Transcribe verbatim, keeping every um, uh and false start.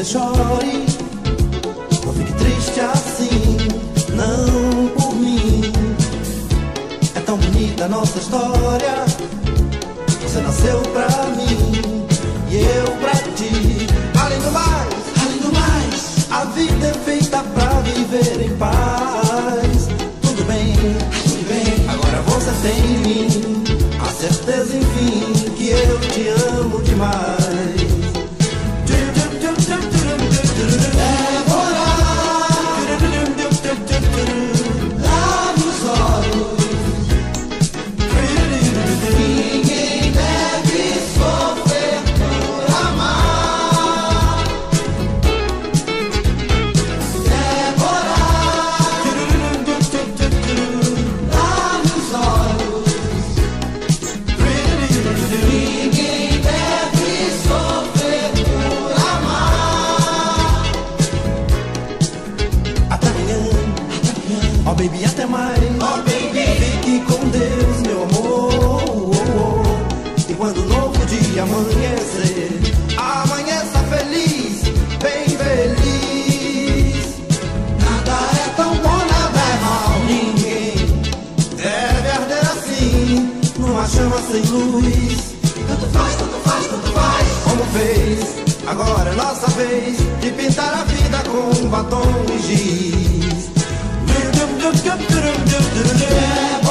você chore, não fique triste assim, não por mim. É tão bonita a nossa história, você nasceu pra mim e eu pra ti. Além do mais, além do mais, a vida é feita pra viver em paz. Tudo bem, tudo bem, agora você tem em mim a certeza, enfim, que eu te amo demais. Oh baby, até mais. Oh baby, fique com Deus, meu amor. Oh, oh, oh. E quando o novo dia amanhecer, amanheça feliz, bem feliz. Nada é tão bom, nada é mal. Ninguém deve arder assim, numa chama sem luz. Tanto faz, tanto faz, tanto faz. Como fez, agora é nossa vez de pintar a vida com batom e giz. Yeah.